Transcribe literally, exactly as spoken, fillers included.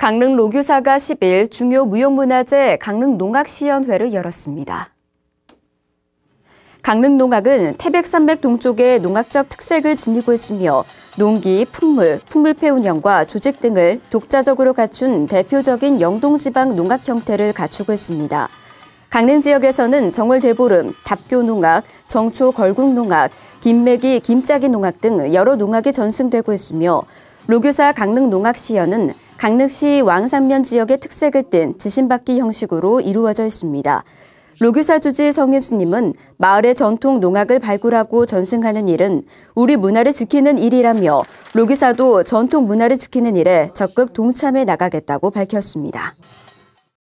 강릉 로규사가 십 일 중요 무형문화재 강릉농악시연회를 열었습니다. 강릉농악은 태백산맥 동쪽의 농악적 특색을 지니고 있으며 농기, 풍물, 풍물패 운영과 조직 등을 독자적으로 갖춘 대표적인 영동지방 농악 형태를 갖추고 있습니다. 강릉 지역에서는 정월대보름, 답교농악, 정초걸국농악, 김매기, 김짜기 농악 등 여러 농악이 전승되고 있으며 로규사 강릉농악시연은 강릉시 왕산면 지역의 특색을 띤 지신받기 형식으로 이루어져 있습니다. 로규사 주지 성인 스님은 마을의 전통 농악을 발굴하고 전승하는 일은 우리 문화를 지키는 일이라며 로규사도 전통 문화를 지키는 일에 적극 동참해 나가겠다고 밝혔습니다.